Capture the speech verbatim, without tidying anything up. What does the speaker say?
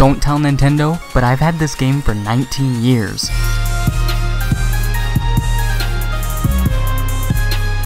Don't tell Nintendo, but I've had this game for nineteen years.